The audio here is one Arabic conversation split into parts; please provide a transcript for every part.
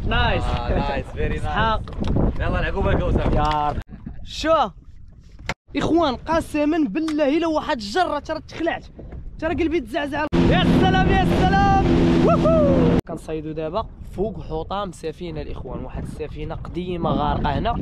نايس نايس فيري اسحاق يلا نلعبوا بالكوثر يا رب. شو اخوان قسما بالله الا واحد الجره ترى تخلعت، ترى قلبي تزعزع. يا سلام يا سلام. كنصيدوا دابا فوق حطام سفينه الاخوان، واحد السفينه قديمه غارقه هنا.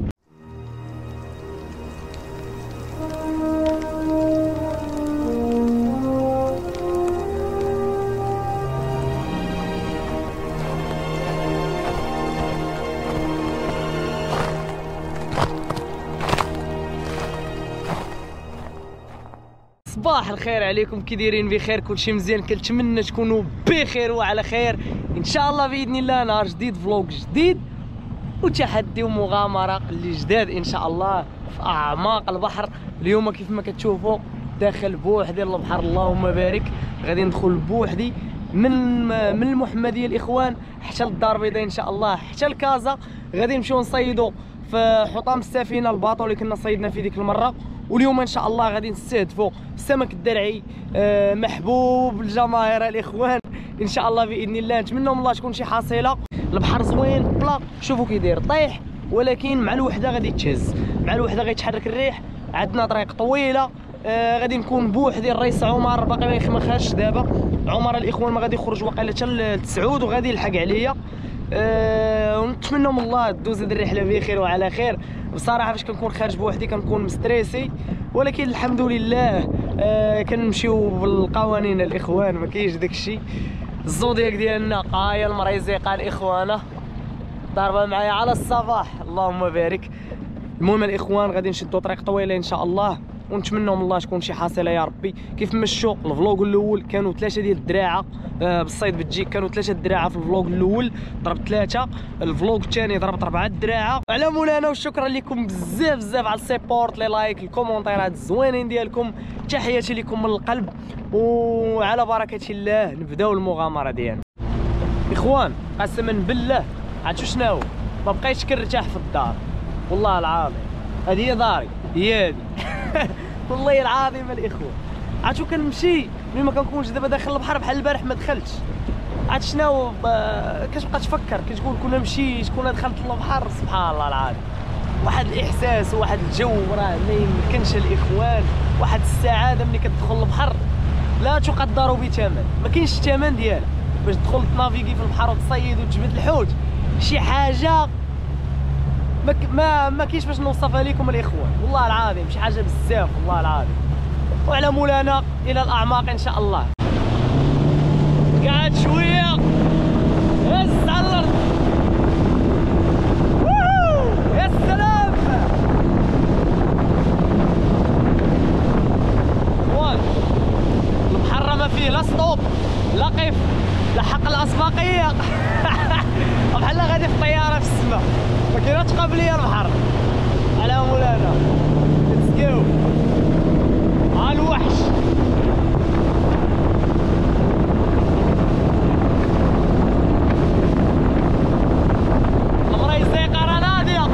صباح الخير عليكم، كي دايرين؟ بخير؟ كلشي مزيان؟ كنتمنى تكونوا بخير وعلى خير ان شاء الله باذن الله. نهار جديد، فلوق جديد وتحدي ومغامره اللي جداد ان شاء الله في اعماق البحر. اليوم كيف ما كتشوفوا داخل بوحدي البحر، اللهم بارك. غادي ندخل بوحدي من المحمديه الاخوان حتى للدار البيضاء ان شاء الله، حتى لكازا. غادي نمشيو نصيدوا في حطام السفينه الباطو اللي كنا صيدنا في ديك المره. واليوم ان شاء الله غادي نستهدفوا السمك الدرعي، محبوب الجماهير الاخوان ان شاء الله باذن الله. نتمنى من الله تكون شي حصيله. البحر زوين بلا، شوفوا كي داير طيح، ولكن مع الوحده غادي تهز، مع الوحده غيتحرك الريح. عندنا طريق طويله، غادي نكون بوحدي. الرئيس عمر باقي ما خرجش دابا، عمر الاخوان ما غادي يخرج واقيلا حتى لتسعود وغادي يلحق عليا. ونتمنى من الله دوز هذه الرحله بخير وعلى خير. بصراحه فاش كنكون خارج بوحدي كنكون مستريسي، ولكن الحمد لله كنمشيو بالقوانين الاخوان، ما كاينش داكشي. الزودياك ديالنا قايه المريزقه الاخوانه ضاربه معايا على الصباح، اللهم بارك. المهم الاخوان غادي نشدوا طريق طويله ان شاء الله، ونتمنوا من الله تكون شي حاصله يا ربي. كيف مشوا الفلوق الاول كانوا 3 ديال الدراعه بالصيد بالجيك، كانوا 3 الدراعه في الفلوق الاول، ضرب 3. الفلوق الثاني ضربت 4 الدراعه. على مولانا وشكرا لكم بزاف بزاف على السيبورت، لي لايك، الكومونتيرات الزوينين ديالكم. تحياتي لكم من القلب، وعلى بركه الله نبداو المغامره ديالنا. اخوان قسما بالله عرفتوا شناهو؟ ما بقيتش كنرتاح في الدار، والله العظيم. هذه هي داري، هي هذه والله العظيم الاخوان. عرفتوا كنمشي ملي ما كنكونش دابا داخل البحر، بحال البارح ما دخلتش. عرفت شنو كتبقى تفكر، كتقول كون مشيت كون دخلت البحر، سبحان الله العظيم. واحد الاحساس وواحد الجو راه ما يمكنش الاخوان. واحد السعاده ملي كتدخل البحر لا تقدر بثمن، ما كاينش الثمن ديالها. باش تدخل تنافيكي في البحر وتصيد وتجبد الحوت، شي حاجه ما كاينش باش نوصفها لكم الاخوان، والله العظيم شي حاجه بزاف والله العظيم. وعلى مولانا الى الاعماق ان شاء الله. قعد شويه هز على الارض، يا سلام. اخوان البحر ما فيه لا ستوب لا قف لا حق الاسبقيه بحال غادي في طياره في السماء، ما كايناش قابليه البحر. على مولانا ليتس جو. ها الوحش المريزقه راه ناضيه.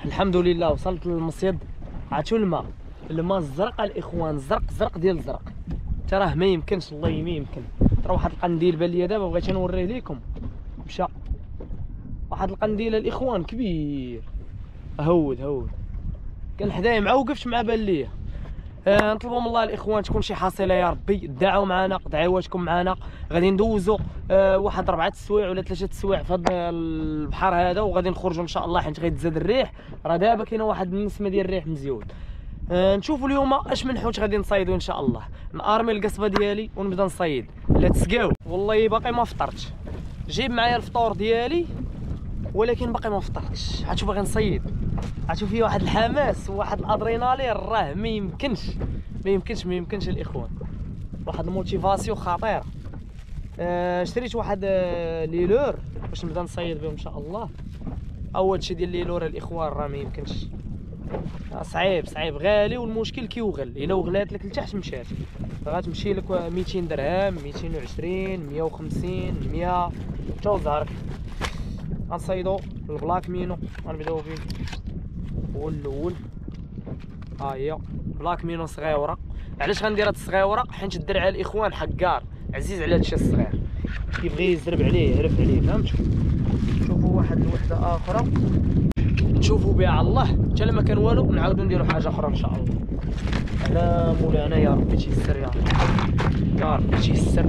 الحمد لله وصلت للمصيد. عرفتوا الماء الزرق الاخوان، زرق ديال الزرق. تراه ما يمكنش، والله ما يمكن. ترى واحد القنديل بان ليا دابا بغيت نوريه لكم، مشى واحد القنديل الاخوان كبير. هود كان حدايا معوقفش مع بان ليا. نطلبوا من الله الاخوان تكون شي حصيله يا ربي. دعوا معنا، دعواتكم معنا. غادي ندوزوا واحد 4 سوايع ولا 3 سوايع في هذا البحر هذا، وغادي نخرجوا ان شاء الله حيت غيتزاد الريح. راه دابا كاينه واحد النسمه ديال الريح مزيود. نشوفوا اليوم اش من حوت غادي نصيدوا ان شاء الله. نارمي القصبه ديالي ونبدا نصيد. ليتس جو. والله باقي ما فطرتش، جايب معايا الفطور ديالي ولكن باقي ما فطرتش. عاد باغي نصيد، عاد فيه واحد الحماس وواحد الادرينالين، راه ما يمكنش الاخوان. واحد الموتيفاسيون خطيره. شريت واحد ليلور باش نبدا نصيد بهم ان شاء الله. اول شي ديال ليلور الاخوان راه ما يمكنش، صعيب غالي، والمشكل كيوغل. الا وغلات لك لتحت مشات، غتمشي لك 200 درهم، 220، 150، 100 تا زهرك. غنصيدو البلاك مينو، غنبداو فيه هو الاول. ها هي بلاك مينو صغيوره. علاش غندير هاد الصغيوره؟ حيت الدرع الاخوان حقار عزيز على هادشي الصغير، كيبغي يزرب عليه يهرف عليه، فهمتوا؟ شوفوا واحد الوحده اخرى نشوفوا بها على الله، حتى لما كان والو نعاودو نديرو حاجه اخرى ان شاء الله. على مولانا يا ربي تيسر، يا ربي تيسر.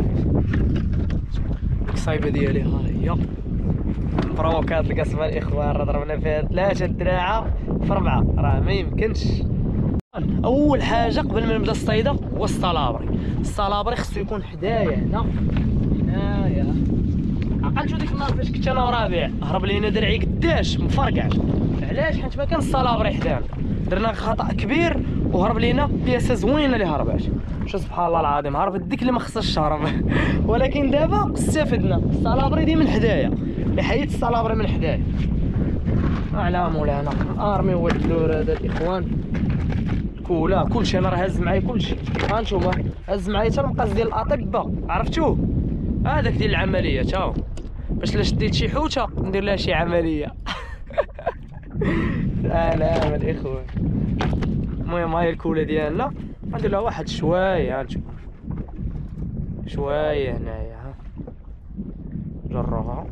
الصايبه ديالي ها هي مبروكات القصبه الاخوان. راه ضربنا فيها 3 دراعه في 4، راه ما يمكنش. اول حاجه قبل ما نبدا الصيده هو الصلابري خصو يكون حدايا هنايا. عقلتو ديك النهار فاش كنت انا ورابع هرب لينا درعي قداش مفرقع. علاش؟ حيت ما كان الصلابري حدانا، درنا خطا كبير وهرب لينا بياسه زوينه اللي هربات. شو سبحان الله العظيم، هربت ديك اللي ما خصهاش تهرب. ولكن دابا استفدنا، الصلابري دي من حدايا، اللي حيت الصلابري من حدايا. على مولانا ارمي هو الدلور هذا الاخوان. كلشي انا راه هز معايا كلشي. ها نتوما هز معايا حتى المقاس ديال الاطباء، عرفتوه؟ هذاك ديال العمليات. ها باش لا شديت شي حوته ندير لها شي عمليه. سلام الاخوان. المهم هاي الكوله ديالنا غندير لها واحد شويه. هانتوما شويه هنايا. ها جروها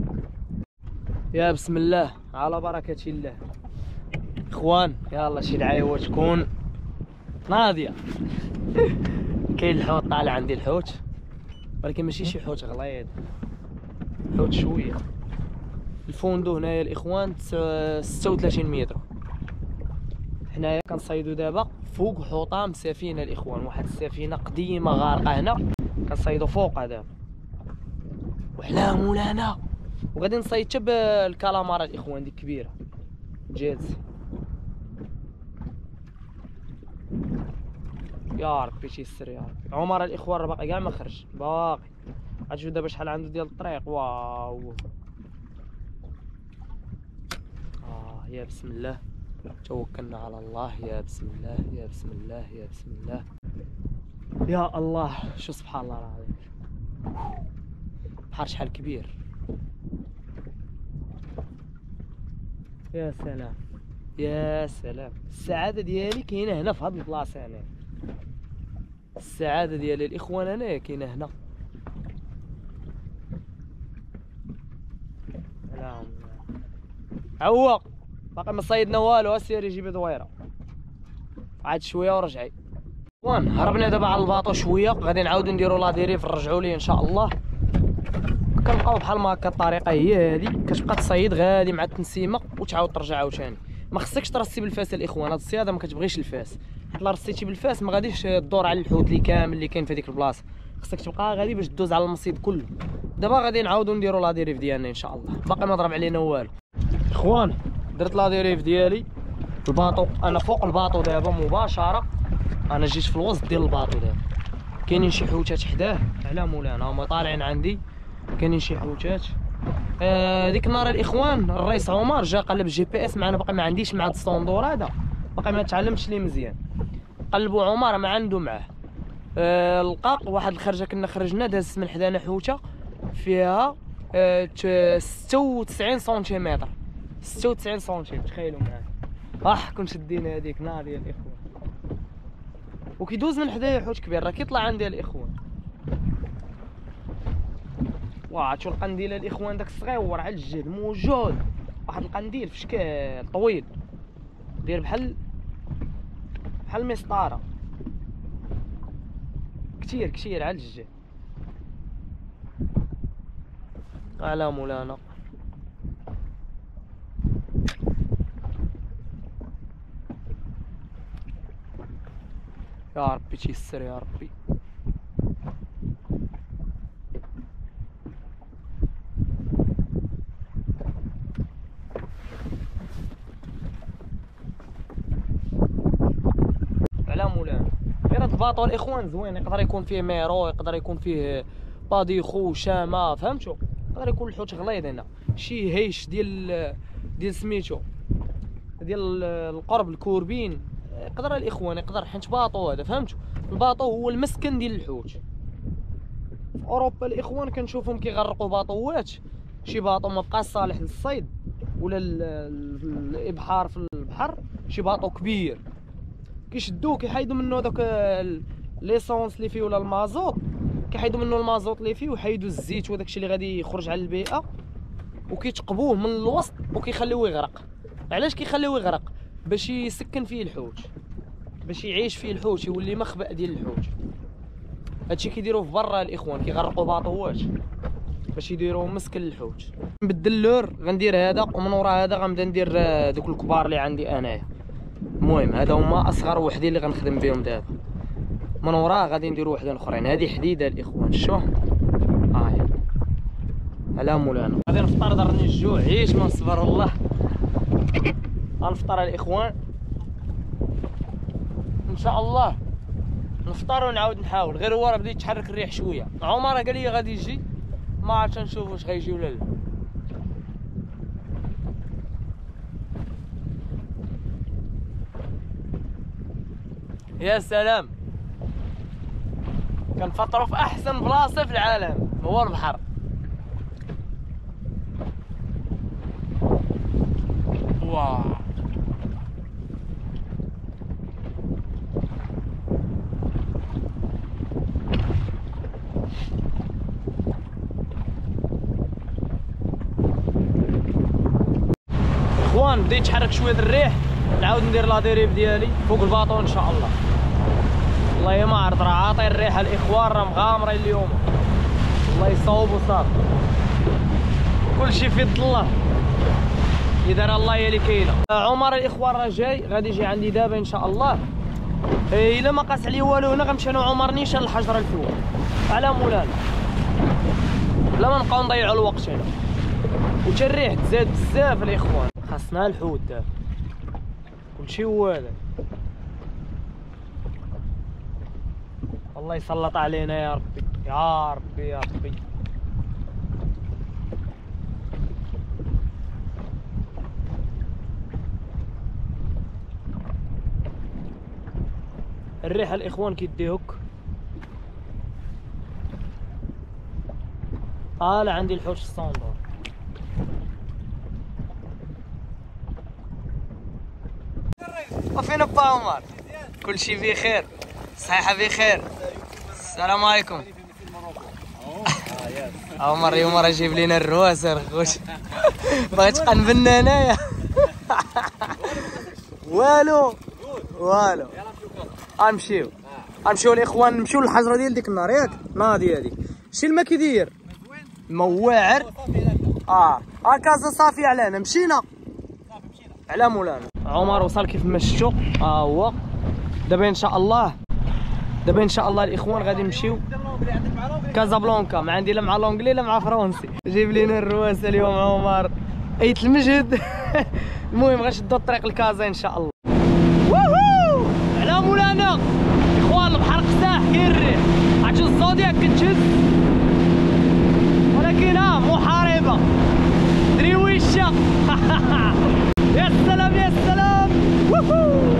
يا بسم الله على بركه الله. اخوان يلا شي دعايه تكون ناضيه. كاين الحوت طالع عندي الحوت، ولكن ماشي شي حوت غليظ، حوت شويه. الفوندو هنايا الاخوان 36 متر. حنايا كنصيدو دابا فوق حطام سفينه الاخوان، واحد السفينه قديمه غارقه هنا كنصيدو فوقها دابا. وعلى مولانا وغادي نصيد حتى بالكالامارا الاخوان ديك كبيره جاز. يا ربي تيسر يا ربي. عمر الاخوان راه باقي كاع ما خرج، باقي. غتشوف دابا شحال عنده ديال الطريق. واو. يا بسم الله توكلنا على الله. يا بسم الله يا بسم الله يا بسم الله يا الله. شو سبحان الله العظيم، بحر شحال كبير. يا سلام يا سلام. السعاده ديالي كاينه هنا في هاد البلاصه. هنا السعاده ديالي الاخوان هنايا كاينه هنا. عوق باقي ما صيدنا والو. اسيري جيبي دويره عاد شويه ورجعي. اخوان هربنا دابا على الباطو شويه، غادي نعاودو نديرو لا ديريف نرجعو ليه ان شاء الله. كنبقاو بحال ما هكا. الطريقه هي هذه، كتبقى تصيد غادي مع التنسيمه وتعاود ترجع عاوتاني. ما خصكش ترسي بالفاس الاخوان، هاد الصياده ما كتبغيش الفاس، حيت لا رسيتي بالفاس ما غاديش تدور على الحوت اللي كامل اللي كاين في هذيك البلاصه. خصك تبقى غادي باش دوز على المصيد كله. دابا غادي نعاودو نديرو لا ديريف ديالنا ان شاء الله. باقي ما ضرب علينا والو اخوان. درت لا ديريف ديالي الباطو، انا فوق الباطو دابا مباشره. انا جيت في الوسط ديال الباطو دابا. كاينين شي حوتات حداه على مولانا، هما طالعين عندي. كاينين شي حوتات. ديك النهار الاخوان الرئيس عمر جا قلب الجي بي اس معنا، باقي ما عنديش مع هاد الصندور هذا، باقي ما تعلمتش ليه مزيان. قلبوا عمر ما عنده معاه. لقى واحد الخرجه كنا خرجنا دازت من حدانا حوته فيها 96 سنتيمتر. 96 سنتيمتر تخيلوا معايا. كون شدينا هذيك نار يا الاخوان. وكيدوز من حدايا حوت كبير راه كيطلع عندي الاخوان. واه شو القنديل الاخوان داك الصغيور على الجهد موجود، واحد القنديل في شكل طويل داير بحال مسطره كتير على الجهد. على مولانا يا ربي تيسر يا ربي. على مولانا غير هاد الباطو الاخوان زوين، يقدر يكون فيه ميرو، يقدر يكون فيه باديخو شامه، فهمتوا؟ يقدر يكون الحوت غليظ هنا شي هيش ديال سميتو ديال القرب الكوربين، يقدر الاخوان يقدر، حيت باطو هذا فهمتوا؟ الباطو هو المسكن ديال الحوت. في اوروبا الاخوان كنشوفهم كيغرقوا باطوات، شي باطو ما بقاش صالح للصيد ولا الابحار في البحر، شي باطو كبير كيشدوه كيحيدوا منه داك ليسونس اللي فيه ولا المازوت، كيحيدوا منه المازوت اللي فيه ويحيدوا الزيت وداك الشيء اللي غادي يخرج على البيئه، وكيتقبوه من الوسط وكيخليوه يغرق. علاش كيخليوه يغرق؟ باش يسكن فيه الحوت، باش يعيش فيه الحوت، يولي مخبأ ديال الحوت. هادشي كيديروه في برا الاخوان، كيغرقوا باطوات باش يديروا مسكن للحوت. نبدل اللور، غندير هذا ومن ورا هذا غنبدا ندير دوك الكبار اللي عندي انايا. المهم هذا هما اصغر وحدين اللي غنخدم بهم دابا، من وراه غادي نديروا وحدين اخرين. هذه حديده الاخوان شوف هاي على مولانا. غادي نفطر ضرني الجوع، عيش ما نصبر والله. غنفطر الاخوان ان شاء الله، نفطر ونعاود نحاول. غير هو راه بدا يتحرك الريح شويه. عمر قال لي غادي يجي، ما عرفتش نشوف واش غيجي ولا لا. يا سلام، كنفطروا في احسن بلاصه في العالم، هو البحر. واو اخوان، بدا يتحرك شويه الريح، نعاود ندير لا ديريف ديالي فوق الباطو ان شاء الله. والله ما عرفت، راه عاطي الريحه الاخوان، راه مغامره اليوم. الله يصوب وصافي، كلشي في يد الله، اذا الله هي اللي كاينه. عمر الاخوان راه جاي، غادي يجي عندي دابا ان شاء الله. الا ما قاس عليا والو هنا غنمشي انا وعمر نيشان للحجره الفوق على مولانا، بلا ما نبقاو نضيعوا الوقت هنا. وتا الريح تزاد بزاف الاخوان، خاصنا الحوت دابا، كلشي هو هذا. الله يسلط علينا يا ربي يا ربي يا ربي. الريحه الاخوان كيديهوك. طالع عندي الحوت في الصندوق. وفين با عمر؟ كل شيء بخير، صحيحه بخير. السلام عليكم. عمر اليوم راه جايب لينا الرواسر خوش. بغيت قنبلنا هنايا. والو غنمشيو الاخوان، نمشيو للحجره ديال ديك النار ياك ناضي هذيك. شي الماء كيدير مواعر. كازا صافي علينا، مشينا على مولانا. عمر وصل كيف ما شفتو، هو دابا ان شاء الله الاخوان غادي نمشيو كازابلانكا. ما عندي لا مع لونجلي لا مع فرونسي. جايب لينا الرواسه اليوم عمر، ايت المجهد. المهم غنشدو الطريق لكازا ان شاء الله. ووهو على مولانا اخوان. البحر قساح كاين الريح، عرفتي الزودياك كتشد، ولكن محاربه دريويشه. يا سلام يا سلام. ووهو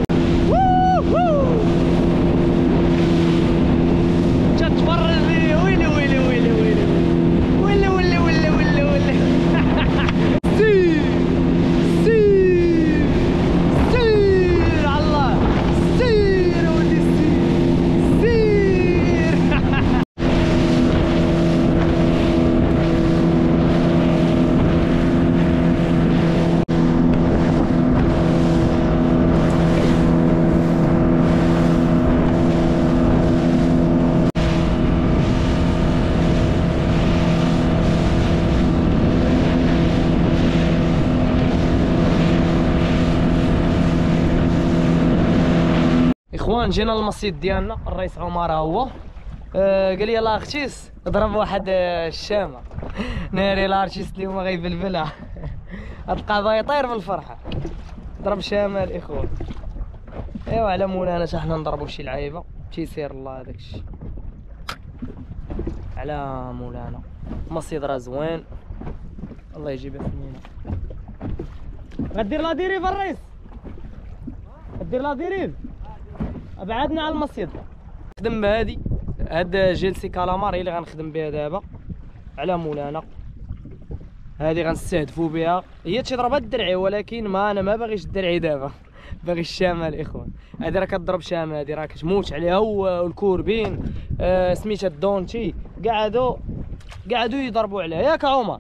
تتفرج لي. ويلي ويلي ويلي ويلي ويلي ويلي ويلي ويلي ويلي. سي سي سي اخوان جينا للمصيد ديالنا، الرئيس عمر هو قال لي يلاه اختيس ضرب واحد الشامه. ناري الارتيست اليوم غيبلبلها. هاد القضايا يطير بالفرحه. ضرب شامه الاخوان. ايوا على مولانا حتى حنا نضربوا شي لعيبه تيسير الله هذاك الشيء. على مولانا المصيد راه زوين الله يجيبها سنينه. غدير لا ديريف الرئيس، غدير لا ديريف ابعدنا على المصيد. نخدم بهادي هاد جيلسي كالامار هي اللي غنخدم بها دابا على مولانا. هادي غنستهدفوا بها، هي تضربها الدرعي ولكن انا ما باغيش الدرعي دابا، باغي الشامه الاخوان. هادي راه كضرب شامه، هادي راه كتموت عليها والكوربين سميتها الدونتي قعدوا يضربوا عليها ياك عمر.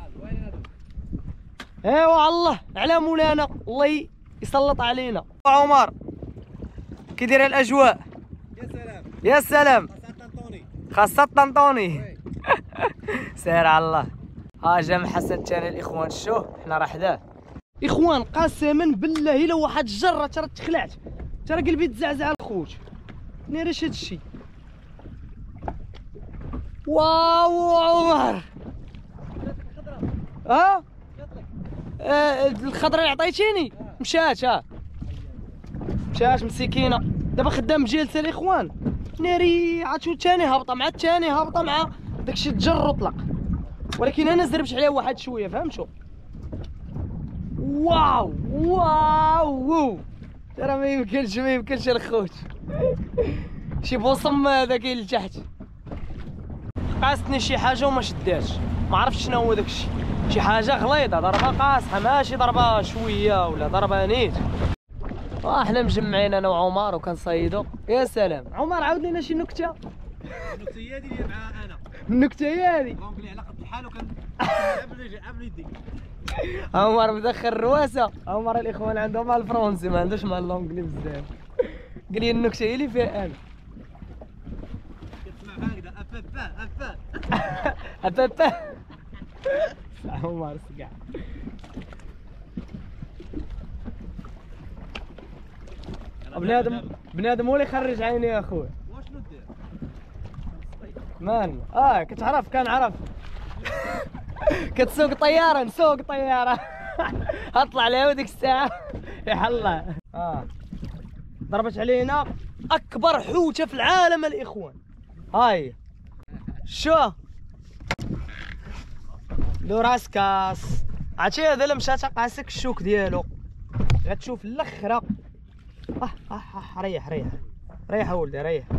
ايوا الله على مولانا الله يسلط علينا. عمر كي دايره الاجواء؟ يا سلام يا سلام خاصة طنطوني. سير على الله. ها جا محسن تاني الاخوان، شوف حنا راه حداه اخوان. قسما بالله الا واحد الجره ترى تخلعت، ترى قلبي تزعزع الخوت. ناريش هادشي. واو عمر ها الخضره اللي عطيتيني مشات مشات مسكينه. دابا خدام بجلسه الاخوان. ناري عاد شو الثاني هابطه مع الثاني هابطه مع داكشي تجر وطلق، ولكن انا زربت عليها واحد شويه فهمتوا. واو ترى ما يمكنش الخوت. شي بوصم هذاك اللي لتحت قاستني شي حاجه وما شداتش، ما عرفتش شنو هو داكشي. شي حاجه غليظه ضربه قاصحه ماشي ضربه شويه ولا ضربه نيت. احنا مجمعين انا وعمر وكنصيدوا. يا سلام عمر عاود لنا شي نكته. النكته هي اللي مع انا. النكته هي هذه. لونجلي على قد الحال وكان عبل يدي. عمر مدخل الرواسه. عمر الاخوان عندهم مع الفرنسي ما عندوش مع اللونجلي بزاف. قال لي النكته هي اللي فيها انا. كتسمع هكذا ابابا ابابا. عمر سقع. بنادم هو اللي يخرج عيني يا اخويا. واشنو دير؟ مان كتعرف كان عرف. كتسوق طياره نسوق طياره. اطلع عليها ديك الساعه يحلى. ضربت علينا اكبر حوته في العالم الاخوان. هاي شو لو راس كاس. عرفتي هذا اللي مشات قاسك الشوك ديالو غتشوف الاخره. ريح اولدي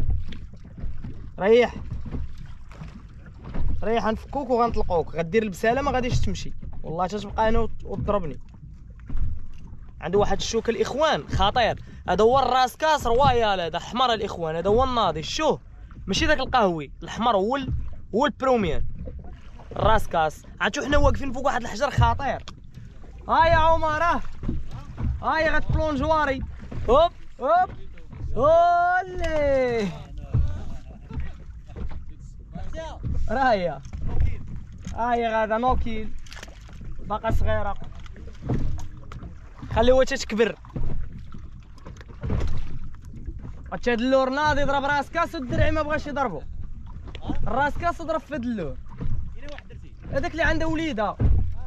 ريح نفكوك وغنطلقوك. غدير البساله ما غاديش تمشي والله تتبقى هنا وتضربني. عنده واحد الشوك الاخوان خطير. هذا هو الراس كاس رويال، هذا احمر الاخوان، هذا هو الناضي. شوف ماشي داك القهوي الحمر، هو البروميان الراس كاس. عرفتوا حنا واقفين فوق واحد الحجر خطير. ها يا عمر هاي غتبلونج واري. هوب اولي راهي هاي غادا نوكيل باقا صغيره. خليوها تتكبر. هاد اللور ناضي يضرب راس كاس والدرعي ما بغاش يضربو. الراس كاس ضرب في هاد اللور. هذاك اللي عنده وليده.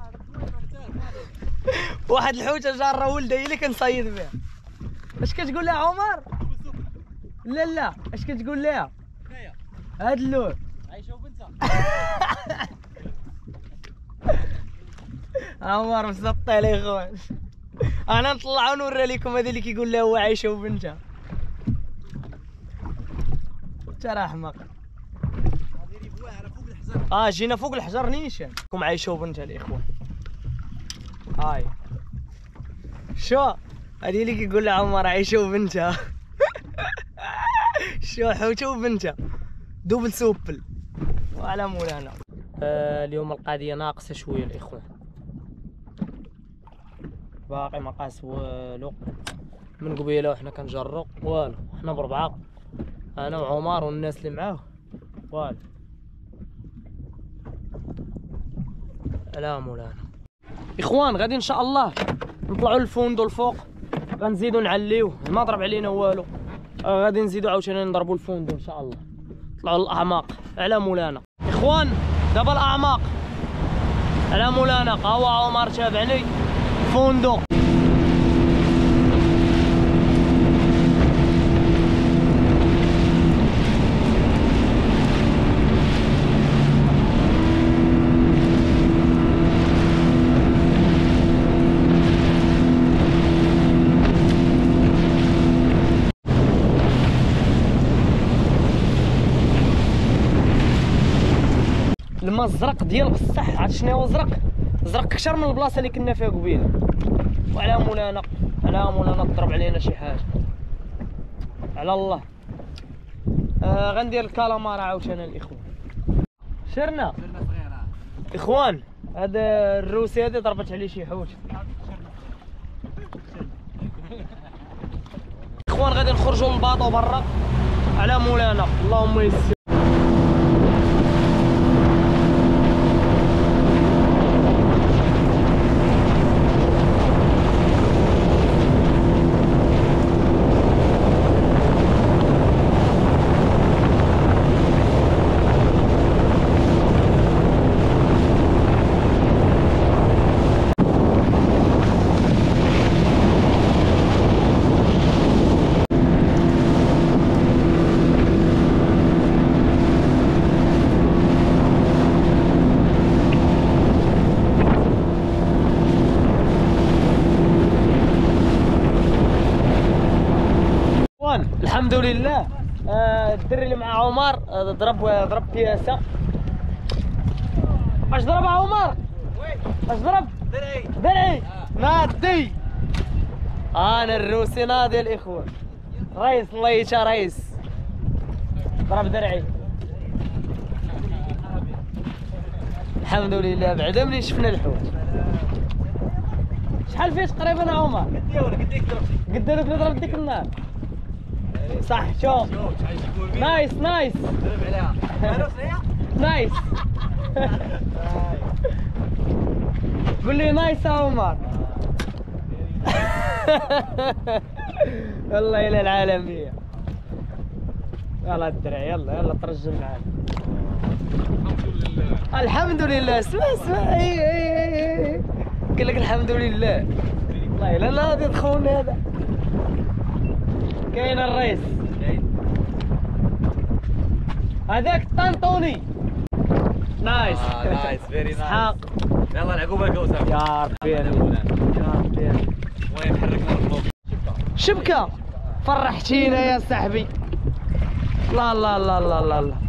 واحد الحوته جاره ولده هي اللي كنصيد بها. اش كتقول لها عمر؟ لا اش كتقول لها؟ هاد اللور عايشه وبنتها. عمر مسطي عليه خويا. انا نطلع ونوري لكم هذا اللي كيقول لها هو عايشه وبنتها. ترى احمق. جينا فوق الحجر نيشان كم عايشه وبنتها الاخوان. هاي شو هذه اللي كيقول لها عمر عايشه وبنتها. شو حوته وبنتها دوبل سوبل وعلى مولانا. اليوم القضيه ناقصه شويه الاخوان، باقي ما قاس والو. من قبيله وحنا كنجرو والو، حنا بربعه انا وعمر والناس اللي معاه والو. على مولانا اخوان غادي ان شاء الله نطلعوا للفندق الفوق، غنزيدوا نعليوه. ما ضرب علينا والو، غادي نزيدو عاوتاني نضربو الفوندو ان شاء الله. نطلعوا للاعماق على مولانا اخوان. دابا الاعماق على مولانا. ها هو عمر تابعني فوندو. الماء الزرق ديال بصح. عرفت شنو هو الزرق؟ زرق اكثر من البلاصه اللي كنا فيها قبيله. وعلى مولانا تضرب علينا شي حاجه على الله. غندير الكالامارا عاوتاني الاخوان. سرنا صغيره اخوان. هذا الروسي هذه ضربت عليه شي حوت. اخوان غادي نخرجوا للباطو برا على مولانا. اللهم يسر. الحمد لله. الدري اللي مع عمر ضرب بياسه. اش ضرب عمر؟ اش ضرب؟ درعي ناضي. انا الروسي ناضي الاخوان. ريس الله يشا ريس ضرب درعي. الحمد لله بعدا ملي شفنا الحوت. شحال فيه تقريبا عمر؟ قد لك ضرب ديك النار. صح شوف نايس نايس نايس. قول لي نايس يا عمر. والله الى العالميه. يلا الدرع يلا ترجل معانا. الحمد لله. اسمع اي قال لك الحمد لله. والله الا ناضي الخون هذا. كاين الريس هذاك طنطوني. نايس نايس فيري نايس. اسحاق يلا نلعبوا بالك وسام. يا ربي يا ربي. المهم حركنا الفوق. شبكه فرحتينا يا صاحبي. لا لا لا لا لا لا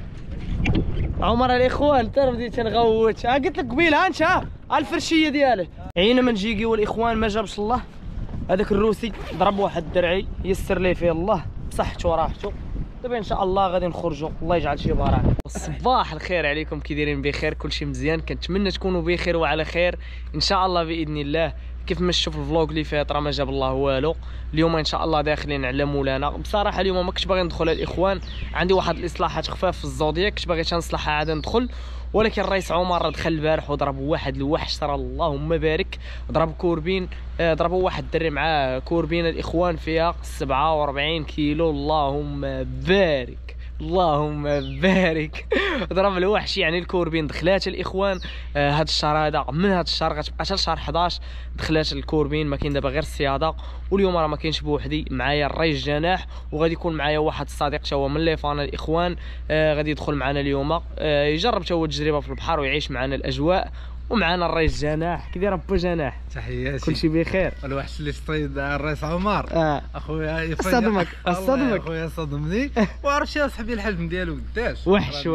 عمر الاخوان ترى بديت نغوت. قلت لك قبيله انت الفرشيه دياله. عينا من جيكي والاخوان ما جابش الله. هذاك الروسي ضرب واحد الدرعي يسر ليه فيه الله بصحته وراحته. دابا ان شاء الله غادي نخرجوا. الله يجعل شي بركه. صباح الخير عليكم. كي دايرين بخير؟ كلشي مزيان. كنتمنى تكونوا بخير وعلى خير ان شاء الله باذن الله. كيف ما شفتوا في الفلوق اللي فات راه ما جاب الله والو. اليوم ان شاء الله داخلين على مولانا. بصراحه اليوم ما كنتش باغي ندخل الاخوان. عندي واحد الاصلاحات خفاف في الزودياك كنت باغي نصلحها عاد ندخل. ولكن الرئيس عمر دخل البارح وضرب واحد الوحش ترى اللهم بارك. ضرب كوربين. ضربوا واحد الدري معاه كوربين الاخوان فيها 47 كيلو. اللهم بارك اللهم بارك. ضرب الوحش يعني الكوربين دخلات الاخوان. هذا الشهر هذا من هذا الشهر غتبقى حتى لشهر 11 دخلات الكوربين. ما كاين دابا غير الصياده. واليوم راه ما كاينش بوحدي معايا الريس جناح. وغادي يكون معايا واحد الصديق تا هو من لي فان الاخوان. غادي يدخل معنا اليوم يجرب تا هو التجربه في البحر ويعيش معنا الاجواء. ومعنا الريس جناح. كي داير ابو جناح؟ تحياتي. كلشي بخير. الوحش اللي صيد الرئيس عمر. اخويا صدمك اخويا صدمني. وعرفتي اصاحبي الحجم ديالو قداش. وحش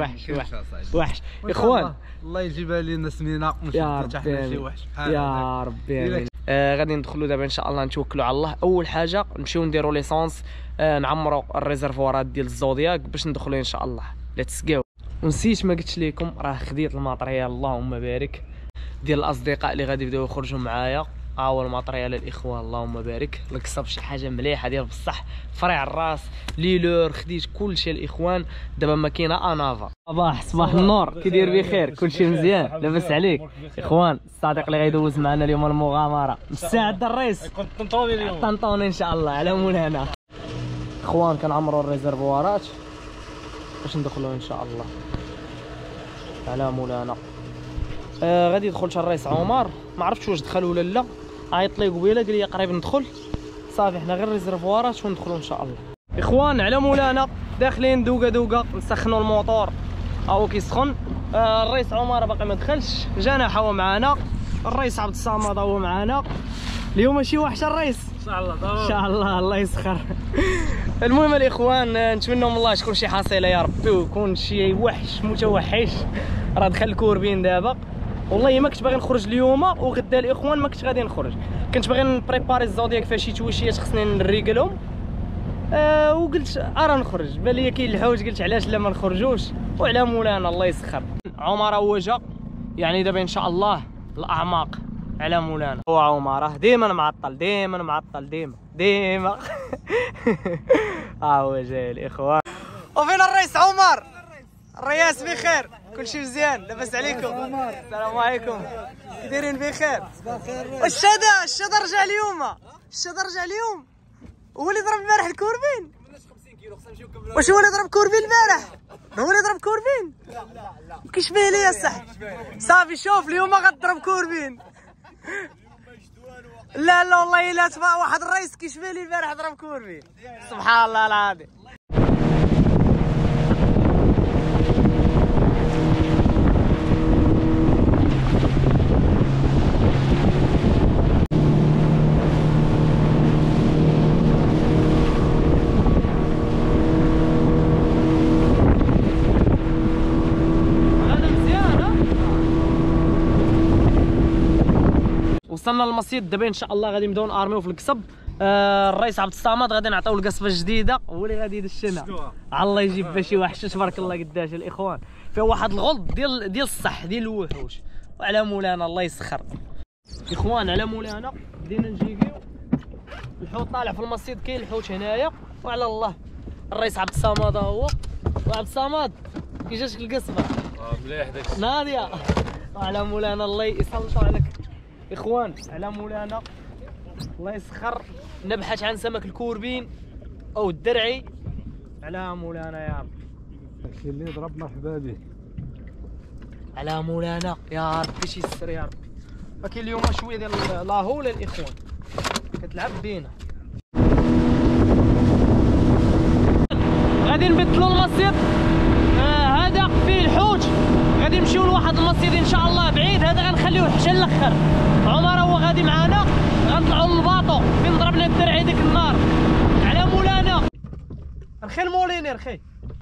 اخوان الله يجيبها لنا سمينه يا شي وحش يا ربي. غادي ندخلوا دابا ان شاء الله نتوكلوا على الله. اول حاجه نمشيو نديروا ليسونس. نعمروا الريزرفوارات ديال الزودياك باش ندخلوا ان شاء الله. ليتس جو. ونسيت ما قلتش لكم راه خديت الماتريال اللهم بارك ديال الاصدقاء اللي غادي يبداو يخرجوا معايا. اول ماتريال الاخوان اللهم بارك. لقصب شي حاجه مليحه ديال بصح فرع الراس ليلور. خديت كل شيء الاخوان. دابا ما كاينه انافا. صباح النور. كي داير بخير؟ كلشي مزيان لاباس عليك اخوان؟ الصديق اللي غيدوز معنا اليوم المغامره مستعد الريس؟ كنت طنطوني اليوم. طنطوني ان شاء الله على مولانا. اخوان كنعمروا الريزرفوارات باش ندخلوا ان شاء الله على مولانا. غادي يدخل الرئيس عمر، ما عرفتش واش دخل ولا لا، عيط لي قبيله قال لي قريب ندخل. صافي حنا غير ريزرفوارات وندخلوا ان شاء الله. اخوان على مولانا داخلين دوقه نسخنوا الموتور هاو كيسخن. الرئيس عمر باقي ما دخلش، جانا حوا معانا، الرئيس عبد الصمد هو معانا اليوم. ماشي وحشه الرئيس ان شاء الله ضروري ان شاء الله، الله يسخر. المهم الاخوان نتمنى من الله تكون شي حصيله يا ربي، ويكون شي وحش متوحش. راه دخل الكوربين دابا، والله ما كنت باغي نخرج اليوم وغدا الاخوان ما كنت غادي نخرج، كنت باغي نبريباري الزودياك فيها شي تويشيات خصني نريقلهم. وقلت ارا نخرج، بان لي كاين الحوت، قلت علاش لا ما نخرجوش. وعلى مولانا الله يسخر. عمر هو جا، يعني دابا ان شاء الله الاعماق على مولانا. هو عمر ديما معطل ديما ها هو جاي الاخوان. وفين الرئيس عمر؟ الرياس بخير؟ كلشي مزيان؟ لاباس عليكم؟ السلام عليكم، كي دايرين بخير؟ الشدا رجع اليوم، هو اللي ضرب امبارح الكوربين. واش هو اللي ضرب كوربين البارح؟ هو اللي ضرب كوربين؟ لا كيشبه لي يا صاحبي. صافي شوف اليوم غتضرب كوربين. لا والله الا تبع واحد الرئيس كيشبه لي البارح ضرب كوربين، سبحان الله العظيم. وصلنا للمصيد دابا ان شاء الله، غادي نبداو نارميو في القصب. الرئيس عبد الصمد غادي نعطيو القصبه الجديده، هو اللي غادي يدشنا. الله يجيب فيها شي وحش تبارك الله قداش الاخوان، فيها واحد الغلط ديال الصح ديال الوحوش. وعلى مولانا الله يسخر. اخوان على مولانا بدينا نجيكيو، الحوت طالع في المصيد، كاين الحوت هنايا. وعلى الله الرئيس عبد الصمد هو. وعبد الصمد كي جاتك القصبه؟ مليح داكشي ناضيه. وعلى مولانا الله يسلطوا عليك اخوان، على مولانا الله يسخر. نبحث عن سمك الكوربين او الدرعي على مولانا يا رب. داكشي اللي ضرب مرحبا به على مولانا يا ربي شي يسر يا ربي. كاين اليوم شويه ديال لاهو للاخوان كتلعب بينا. غادي نبدلوا المصيد، هذا فيه الحوت، غادي نمشيو لواحد المصيد ان شاء الله بعيد، هذا غنخليوه حتى الاخر. عمر هو غادي معانا، غنطلعوا للباطو فين ضربنا الدرعي ديك النار. على مولانا رخي الموليني رخي.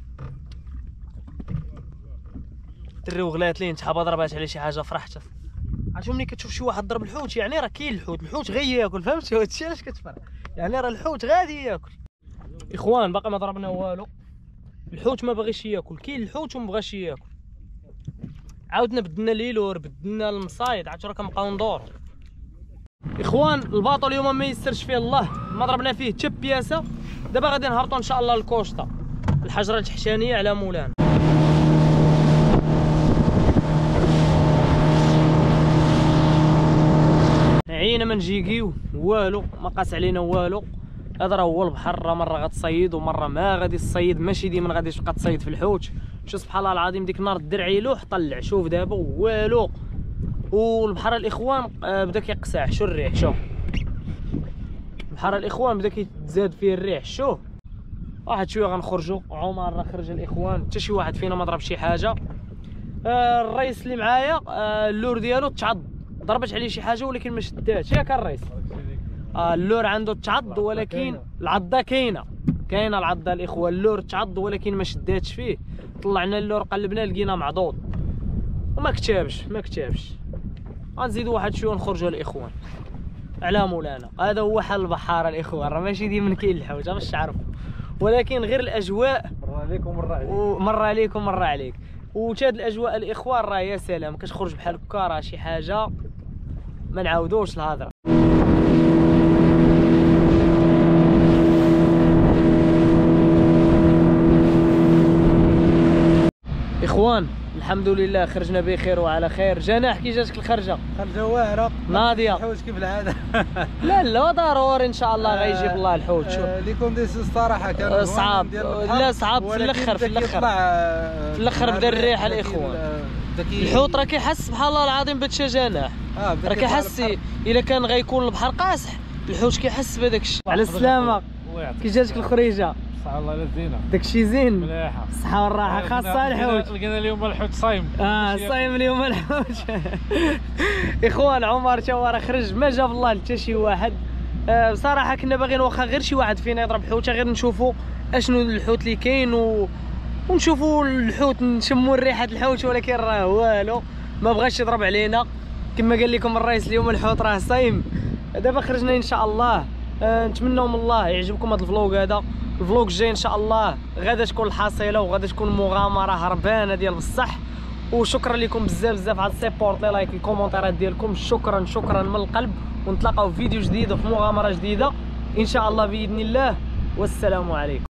الدري وغلات لي نتحابا ضربات على شي حاجه فرحت. عرفتوا ملي كتشوف شي واحد ضرب الحوت يعني راه كاين الحوت غير ياكل، فهمتي؟ هادشي علاش كتفرح، يعني راه الحوت غادي ياكل. اخوان باقي ما ضربنا والو، الحوت ما بغيش ياكل، كاين الحوت وما بغاش ياكل. عاودنا بدلنا ليلور، بدلنا المصايد، عاد راه كنبقاو ندورو. اخوان الباطو اليوم ما يسرش فيه الله، ما ضربنا فيه حتى بياسه. دابا غادي نهبطوا ان شاء الله للكوشطه، الحجره التحتانيه على مولانا. عينا ما نجيكيو والو، ما قاس علينا والو. هذا راه هو البحر، راه مره غتصيد ومره ما غادي تصيد، ماشي ديما غادي تبقى تصيد في الحوت. شوف سبحان الله العظيم ديك النهار الدرعي لوح طلع، شوف دابا والو. والبحر الاخوان بدا كيقسع، شو الريح، شوف بحر الاخوان بدا كيتزاد فيه الريح. شوف واحد شويه غنخرجوا. عمر راه خرج الاخوان، حتى شي واحد فينا ما ضرب شي حاجه. الرئيس اللي معايا اللور ديالو تعض، ضربت عليه شي حاجه ولكن ما شداتش، ياك الرئيس؟ اللور عنده تعض ولكن العضه كاينه العضه الاخوان. اللور تعض ولكن ما شداتش فيه، طلعنا اللور قلبنا لقينا معضوض وما كتابش غنزيدوا واحد شويه ونخرجوا الاخوان على مولانا. هذا هو حال البحار الاخوان، راه ماشي ديما كاين الحوت باش تعرفوا، ولكن غير الاجواء مره عليك ومره عليك، ومره عليك ومره عليك. وتاد الاجواء الاخوان راه يا سلام، كتخرج بحال هكا راه شي حاجه ما نعاودوش الهضره. اخوان الحمد لله خرجنا بخير وعلى خير. جناح كي جاتك الخرجه؟ خرجه واعره ناضيه الحوت كيف العاده. لا ضروري ان شاء الله غيجيب الله الحوت. شوف لي كونديسيون الصراحه كانوا صعاب، لا صعاب في الاخر في الاخر بدا الريح الاخوان. الحوت راه كيحس سبحان الله العظيم بهادشي جناح، راه كيحس الا كان غيكون البحر قاصح الحوت كيحس بهذاك الشيء. على السلامه، كي جاتك الخريجه؟ صحة الله لزينة داكشي زين مليحة الصحة والراحة خاصة الحوت. لقينا اليوم الحوت صايم صايم اليوم الحوت. اخوان عمر تا هو راه خرج ما جاب الله حتى شي واحد. بصراحة كنا باغيين واخا غير شي واحد فينا يضرب حوته غير نشوفوا اشنو الحوت اللي كاين ونشوفوا الحوت نشموا ريحة الحوت، ولكن راه والو ما بغاش يضرب علينا. كما قال لكم الرئيس اليوم الحوت راه صايم. دابا خرجنا ان شاء الله. نتمنوا من الله يعجبكم هذا الفلوق هذا. الفلوق الجاي ان شاء الله غادا تكون الحصيله وغادا تكون مغامره هربانه ديال بصح. وشكرا لكم بزاف على السيبورت، لي لايك، الكومونتيرات ديالكم، شكرا من القلب. ونتلاقاو في فيديو جديد وفي مغامره جديده ان شاء الله باذن الله. والسلام عليكم.